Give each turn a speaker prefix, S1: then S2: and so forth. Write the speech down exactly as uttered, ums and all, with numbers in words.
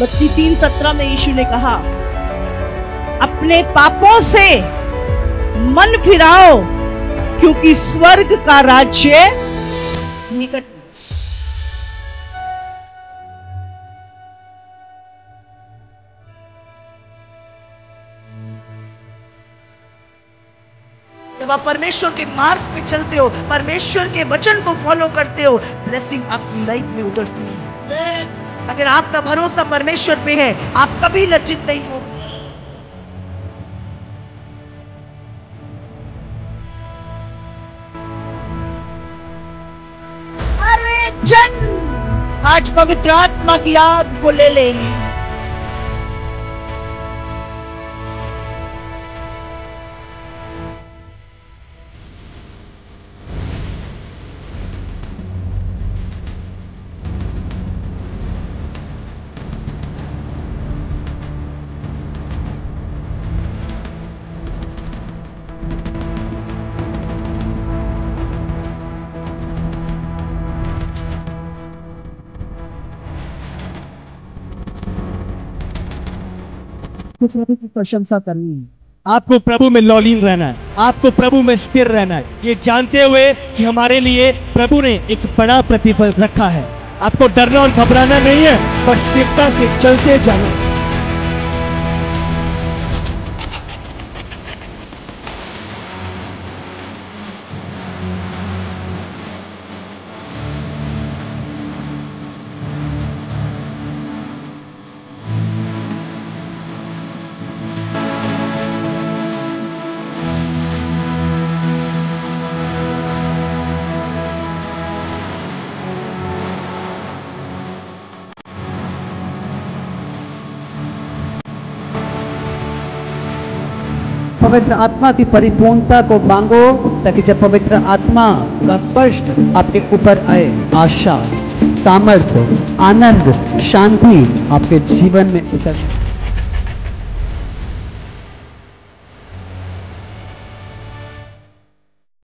S1: मत्ती तीन सत्रह में यीशु ने कहा, अपने पापों से मन फिराओ क्योंकि स्वर्ग का राज्य निकट। जब आप परमेश्वर के मार्ग पे चलते हो, परमेश्वर के वचन को फॉलो करते हो, ब्लेसिंग आपकी लाइफ में उतरती है। अगर आपका भरोसा परमेश्वर पे है, आप कभी लज्जित नहीं हो। अरे जन आज पवित्र आत्मा की आग को ले ले। प्रभु की प्रशंसा करनी है।
S2: आपको प्रभु में लौलीन रहना है, आपको प्रभु में स्थिर रहना है, ये जानते हुए कि हमारे लिए प्रभु ने एक बड़ा प्रतिफल रखा है। आपको डरना और घबराना नहीं है, बस स्थिरता से चलते जाना है।
S3: पवित्र आत्मा की परिपूर्णता को मांगो ताकि जब पवित्र आत्मा का स्पर्श आपके ऊपर आए, आशा, सामर्थ्य, आनंद, शांति आपके जीवन में उतर।